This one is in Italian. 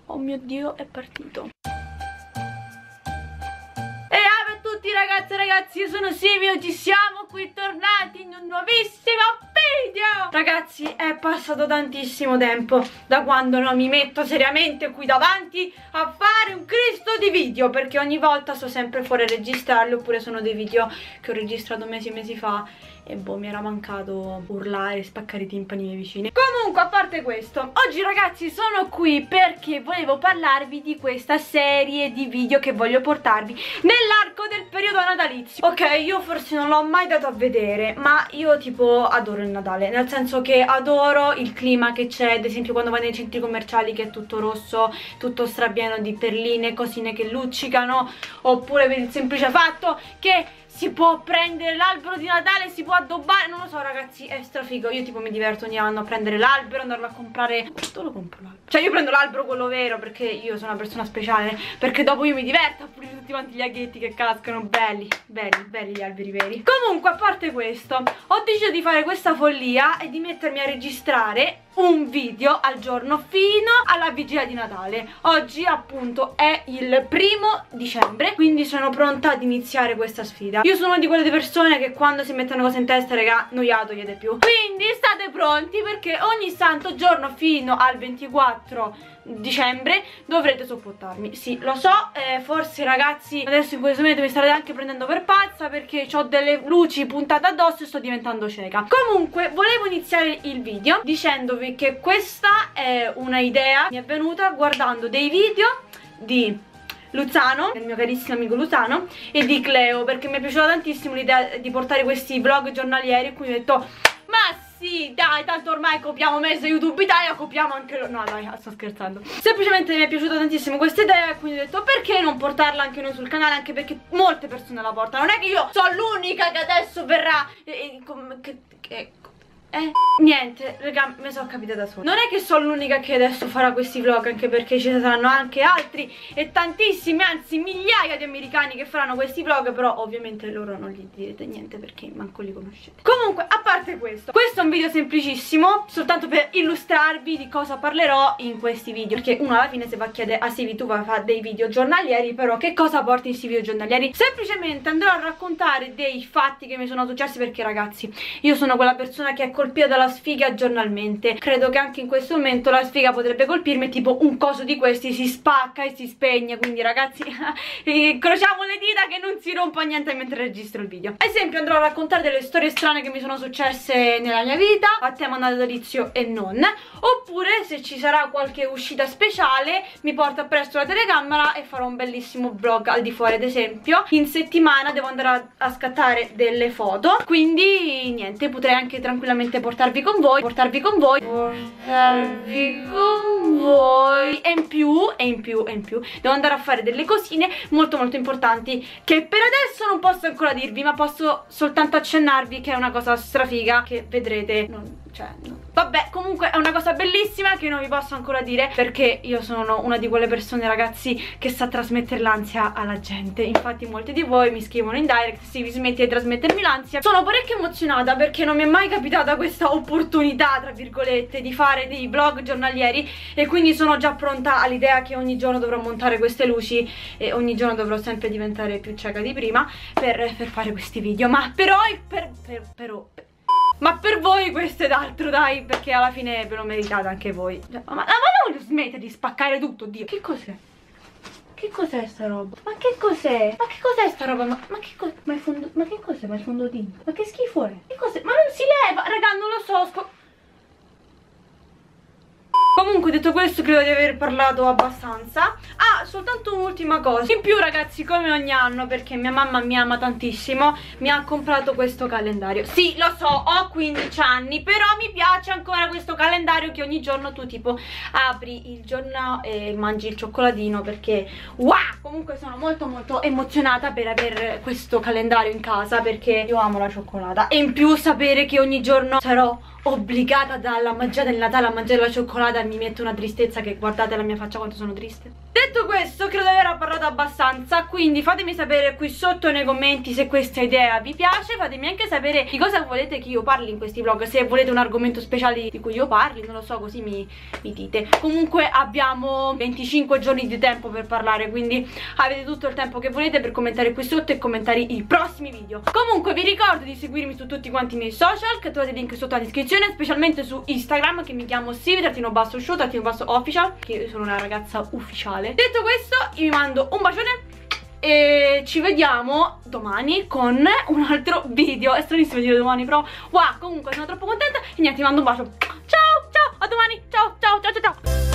Oh mio Dio, è partito. Ragazze e ragazzi, io sono Simi, oggi siamo qui tornati in un nuovissimo video. Ragazzi, è passato tantissimo tempo da quando non mi metto seriamente qui davanti a fare un Cristo di video, perché ogni volta sto sempre fuori a registrarli, oppure sono dei video che ho registrato mesi e mesi fa e boh, mi era mancato urlare e spaccare i timpani ai miei vicini. Comunque, a parte questo, oggi ragazzi sono qui perché volevo parlarvi di questa serie di video che voglio portarvi nell'arco del periodo natalizio. Ok, io forse non l'ho mai dato a vedere, ma io tipo adoro il Natale, nel senso che adoro il clima che c'è, ad esempio quando vai nei centri commerciali che è tutto rosso, tutto strapieno di perline, cosine che luccicano, oppure per il semplice fatto che si può prendere l'albero di Natale, si può addobbare, non lo so ragazzi, è strafigo. Io tipo mi diverto ogni anno a prendere l'albero, andarlo a comprare. Dove lo compro l'albero? Cioè io prendo l'albero quello vero, perché io sono una persona speciale, perché dopo io mi diverto a pulire tutti quanti gli aghetti che cascano. Belli, belli, belli gli alberi veri. Comunque, a parte questo, ho deciso di fare questa follia e di mettermi a registrare un video al giorno fino alla vigilia di Natale. Oggi appunto è il 1° dicembre, quindi sono pronta ad iniziare questa sfida. Io sono di quelle persone che quando si mettono cose in testa, raga, noiato gli è più. Quindi state pronti, perché ogni santo giorno fino al 24 dicembre dovrete sopportarmi. Sì, lo so, forse ragazzi adesso in questo momento mi starete anche prendendo per pazza, perché ho delle luci puntate addosso e sto diventando cieca. Comunque volevo iniziare il video dicendovi che questa è una idea, mi è venuta guardando dei video di Luzzano, il mio carissimo amico Luzzano, e di Cleo, perché mi è piaciuta tantissimo l'idea di portare questi vlog giornalieri, e quindi ho detto ma sì, dai, tanto ormai copiamo Mezzo YouTube Italia, copiamo anche lo... No dai, sto scherzando. Semplicemente mi è piaciuta tantissimo questa idea, quindi ho detto perché non portarla anche noi sul canale, anche perché molte persone la portano. Non è che io sono l'unica che adesso verrà niente, raga, mi sono capita da sola. Non è che sono l'unica che adesso farà questi vlog, anche perché ci saranno anche altri e tantissimi, anzi migliaia di americani che faranno questi vlog, però ovviamente loro non gli direte niente perché manco li conoscete. Comunque, a parte questo è un video semplicissimo, soltanto per illustrarvi di cosa parlerò in questi video, perché uno alla fine se va a chiedere a Sivi tu vai a fare dei video giornalieri, però che cosa porti in questi video giornalieri? Semplicemente andrò a raccontare dei fatti che mi sono successi, perché ragazzi io sono quella persona che è colpita dalla sfiga giornalmente. Credo che anche in questo momento la sfiga potrebbe colpirmi, tipo un coso di questi si spacca e si spegne, quindi ragazzi incrociamo le dita che non si rompa niente mentre registro il video. Ad esempio andrò a raccontare delle storie strane che mi sono successe nella mia vita a tema natalizio e non, oppure se ci sarà qualche uscita speciale mi porto appresso la telecamera e farò un bellissimo vlog al di fuori. Ad esempio in settimana devo andare a scattare delle foto, quindi niente, potrei anche tranquillamente portarvi con voi e in più devo andare a fare delle cosine molto importanti che per adesso non posso ancora dirvi, ma posso soltanto accennarvi che è una cosa strafiga che vedrete. Vabbè, comunque è una cosa bellissima che non vi posso ancora dire, perché io sono una di quelle persone ragazzi che sa trasmettere l'ansia alla gente. Infatti molti di voi mi scrivono in direct: sì, vi smetti di trasmettermi l'ansia. Sono parecchio emozionata perché non mi è mai capitata questa opportunità, tra virgolette, di fare dei vlog giornalieri, e quindi sono già pronta all'idea che ogni giorno dovrò montare queste luci e ogni giorno dovrò sempre diventare più cieca di prima per fare questi video. Ma però ma per voi questo è d'altro, dai, perché alla fine ve lo meritate anche voi. Ma non smette di spaccare tutto, Dio. Che cos'è? Che cos'è sta roba? Ma che cos'è? Ma che cos'è sta roba? Ma che cos'è? Ma che cos'è? Ma il fondotinta? Ma che schifo è? Che cos'è? Ma non si leva, raga, non lo so. Comunque, detto questo, credo di aver parlato abbastanza. Ah, soltanto un'ultima cosa in più ragazzi, come ogni anno, perché mia mamma mi ama tantissimo, mi ha comprato questo calendario. Sì, lo so, ho 15 anni, però mi piace ancora questo calendario che ogni giorno tu tipo apri il giorno e mangi il cioccolatino, perché wow! Comunque sono molto emozionata per avere questo calendario in casa, perché io amo la cioccolata, e in più sapere che ogni giorno sarò obbligata dalla magia del Natale a mangiare la cioccolata mi mette una tristezza che guardate la mia faccia quanto sono triste. Detto Detto questo, credo di aver parlato abbastanza, quindi fatemi sapere qui sotto nei commenti se questa idea vi piace. Fatemi anche sapere di cosa volete che io parli in questi vlog, se volete un argomento speciale di cui io parli, non lo so, così mi dite. Comunque abbiamo 25 giorni di tempo per parlare, quindi avete tutto il tempo che volete per commentare qui sotto e commentare i prossimi video. Comunque vi ricordo di seguirmi su tutti quanti i miei social, che trovate il link sotto la descrizione, specialmente su Instagram, che mi chiamo Sivi_show_official, che io sono una ragazza ufficiale. Detto questo, io vi mando un bacione e ci vediamo domani con un altro video. È stranissimo dire domani, però wow, comunque sono troppo contenta e niente, vi mando un bacio. Ciao, ciao, a domani, ciao, ciao, ciao, ciao, ciao.